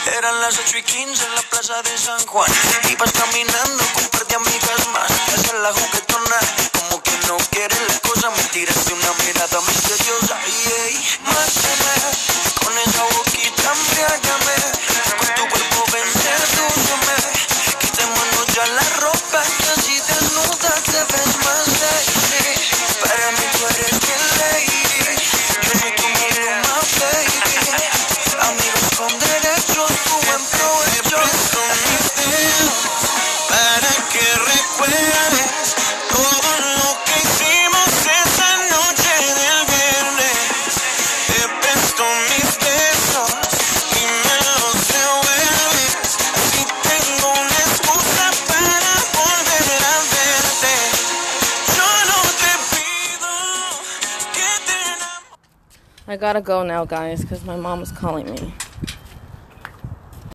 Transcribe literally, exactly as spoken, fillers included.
Eran las ocho y quince en la plaza de San Juan. Ibas caminando con un par de amigas más. Hacia la juguetona, como que no quieres la cosa. Me tiraste una mirada misteriosa. Y ey, mátame, con esa boquita embriágame. Con tu cuerpo ven, sedúceme. Quitémonos ya la ropa, que así desnuda te ves más sexy. Para mí tú eres mi lady. Yo soy tu Maluma, baby. Amigos con derechos, tu buen provecho. Te presto mis dedos para que recuerdes todo lo que hicimos esa noche del viernes. Te presto mis besos y me los devuelves. Así tengo una excusa para volver a verte. Yo no te pido que te enamores. I gotta go now, guys, because my mom is calling me.